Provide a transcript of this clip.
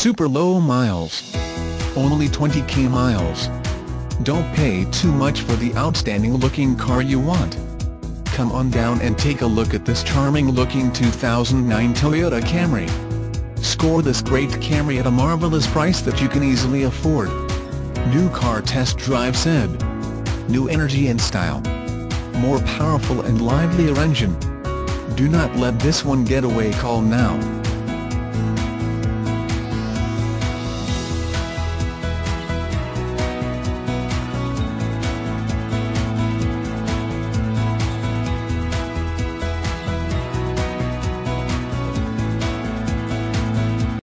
Super low miles. Only 20k miles. Don't pay too much for the outstanding looking car you want. Come on down and take a look at this charming looking 2009 Toyota Camry. Score this great Camry at a marvelous price that you can easily afford. New car test drive said. New energy and style. More powerful and livelier engine. Do not let this one get away. Call now.